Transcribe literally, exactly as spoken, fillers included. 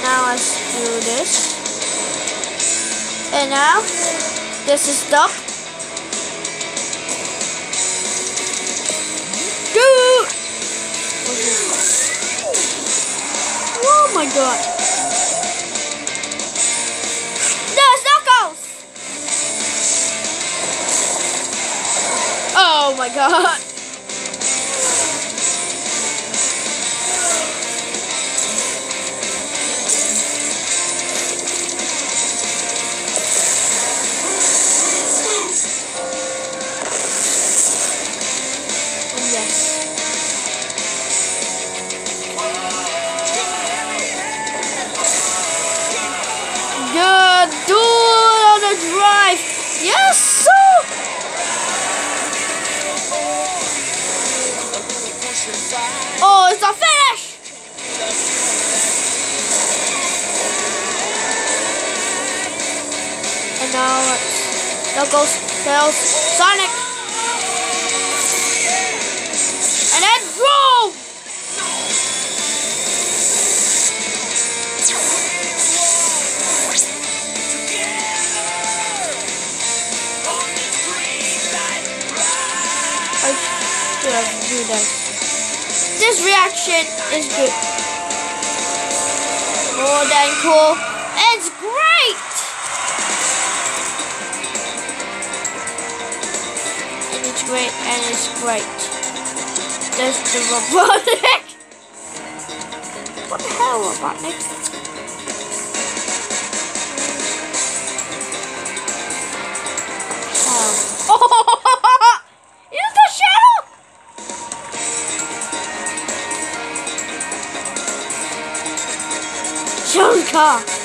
now let's do this. And now this is stop. Dude! Oh my god. There's knuckles! Oh my god. Yeah, do it on the drive. Yes, sir. Oh, it's a finish. And now let's, there goes Tails, Sonic, and then boom. Do that. This reaction is good. More than cool. It's great. And it's great and it's great. There's the robotic. What the hell, robotic? Oh. Oh. Is the shadow? Show's car.